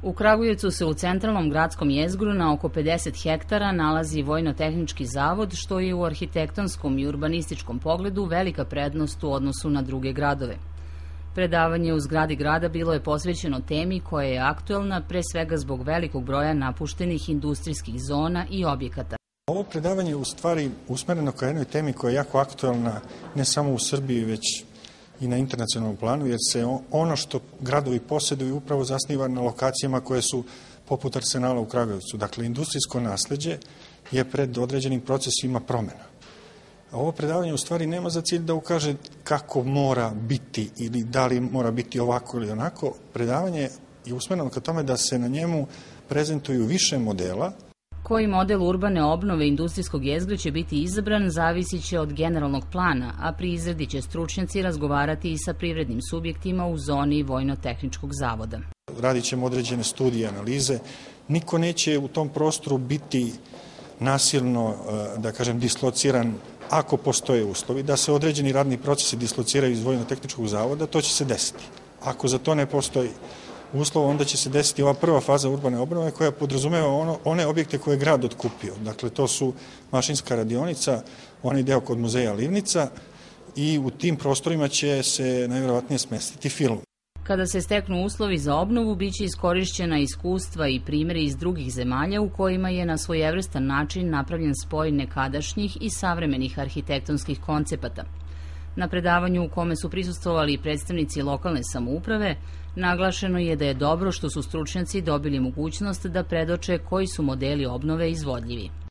U Kragujevcu se u centralnom gradskom jezgru na oko 50 hektara nalazi Vojno-tehnički zavod, što je u arhitektonskom i urbanističkom pogledu velika prednost u odnosu na druge gradove. Predavanje u zgradi grada bilo je posvećeno temi koja je aktuelna pre svega zbog velikog broja napuštenih industrijskih zona i objekata. Ovo predavanje je u stvari usmereno ka jednoj temi koja je jako aktuelna ne samo u Srbiji, već i na internacionalnom planu, jer se ono što gradovi posjeduju upravo zasniva na lokacijama koje su poput Arsenala u Kragujevcu. Dakle, industrijsko nasleđe je pred određenim procesima promjena. A ovo predavanje u stvari nema za cilj da ukaže kako mora biti ili da li mora biti ovako ili onako. Predavanje je usmereno ka tome da se na njemu prezentuju više modela. Koji model urbane obnove industrijskog jezgra će biti izabran zavisit će od generalnog plana, a pri izradi će stručnjaci razgovarati i sa privrednim subjektima u zoni Vojno-tehničkog zavoda. Radit ćemo određene studije, analize. Niko neće u tom prostoru biti nasilno, da kažem, dislociran ako postoje uslovi. Da se određeni radni procesi dislociraju iz Vojno-tehničkog zavoda, to će se desiti. Ako za to ne postoji uslov, onda će se desiti ova prva faza urbane obnove koja podrazumeva one objekte koje je grad otkupio. Dakle, to su mašinska radionica, onaj deo kod muzeja Livnica i u tim prostorima će se najvjerovatnije smestiti film. Kada se steknu uslovi za obnovu, biće iskorišćena iskustva i primjeri iz drugih zemalja u kojima je na svojevrstan način napravljen spoj nekadašnjih i savremenih arhitektonskih koncepata. Na predavanju u kome su prisustvovali predstavnici lokalne samouprave, naglašeno je da je dobro što su stručnjaci dobili mogućnost da predoče koji su modeli obnove izvodljivi.